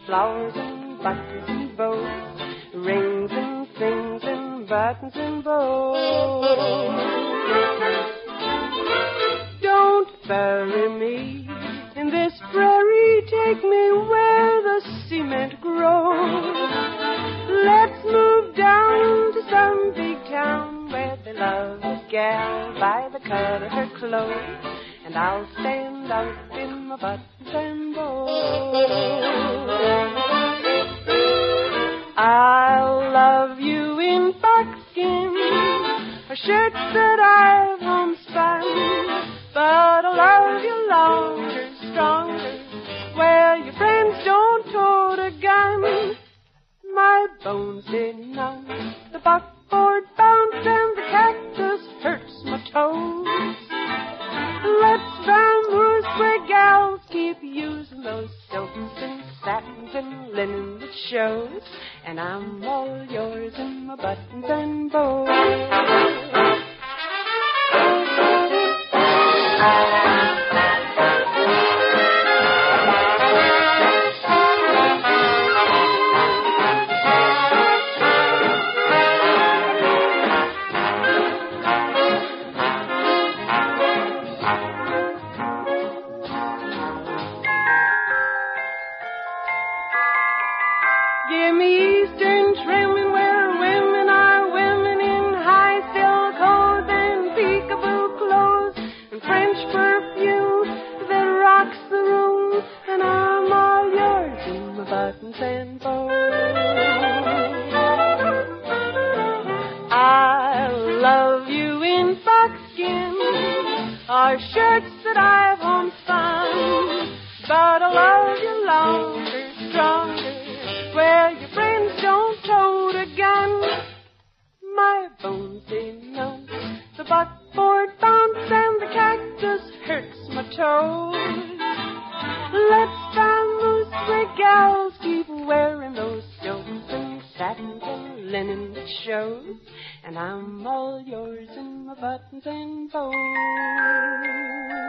flowers and buttons and bows, rings and things and buttons and bows. Don't bury me in this prairie, take me where the cement grows. Let's move down to some big town where they love a gal by the cut of her clothes, and I'll stand out in my buttons and bows. I'll love you in buckskin, or shirts that I've homespun, but I'll love you longer, stronger, where your friends don't tote a gun. My bones stay numb, the buckboard bounce, and the cactus hurts my toes. Let's vamoose where gals keep using those silks and satins and linen that shows, and I'm all yours in my buttons and bows. Give me Eastern trimming where women are women in high silk hose and peekaboo clothes and French perfume that rocks the room, and I'm all yours in my buttons and bows. I'll love you in buckskin or shirts that I've homespun, but I'll love you longer, stronger, where your friends don't tote a gun. My bones stay numb, the buckboard bounce, and the cactus hurts my toes. Let's vamoose where gals keep wearing those silks and satins and linen that shows, and I'm all yours in my buttons and bows.